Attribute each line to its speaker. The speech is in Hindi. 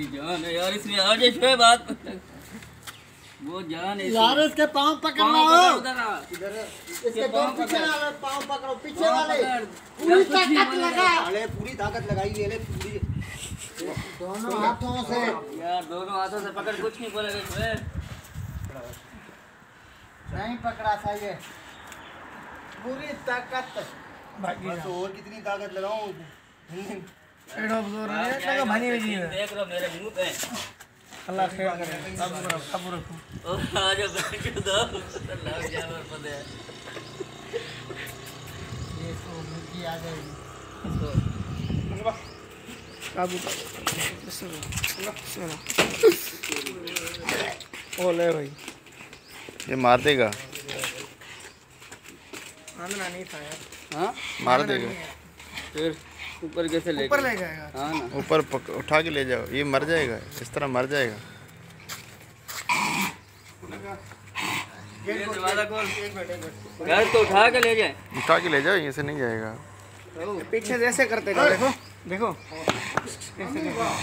Speaker 1: मेरी जान है यार, इसमें आ जाए बात। वो जान है
Speaker 2: यार, इसके पाँव पकड़ लो।
Speaker 1: इधर
Speaker 2: इसके दोनों पीछे वाले पाँव पकड़ो, पीछे वाले पूरी ताकत लगा।
Speaker 3: अरे पूरी ताकत लगाई है, ले पूरी
Speaker 2: दोनों हाथों से
Speaker 1: यार, दोनों हाथों से पकड़, कुछ नहीं बोलेगा इसमें।
Speaker 2: नहीं पकड़ा था ये, पूरी ताकत।
Speaker 3: बस और कितनी ताकत लगाऊं?
Speaker 1: देख लो मेरे मुंह पे।
Speaker 2: अल्लाह खैर करे, सब रखो।
Speaker 1: और आज बैठ दो अल्लाह जानवर पदे।
Speaker 2: ये तो मुर्गी आ जाएगी।
Speaker 4: काबू ओले भाई,
Speaker 5: ये मार देगा।
Speaker 4: आंदना नहीं था यार।
Speaker 1: हाँ,
Speaker 5: मार देगा।
Speaker 1: फिर ऊपर कैसे ले
Speaker 4: ऊपर ले जाएगा।
Speaker 1: हाँ ना,
Speaker 5: ऊपर उठा के ले जाओ, ये मर जाएगा, इस तरह मर जाएगा।
Speaker 1: दरवाजा खोल। घर तो उठा के ले जाए,
Speaker 5: उठा के ले जाओ, यहीं से नहीं जाएगा।
Speaker 4: पीछे जैसे करते देखो देखो।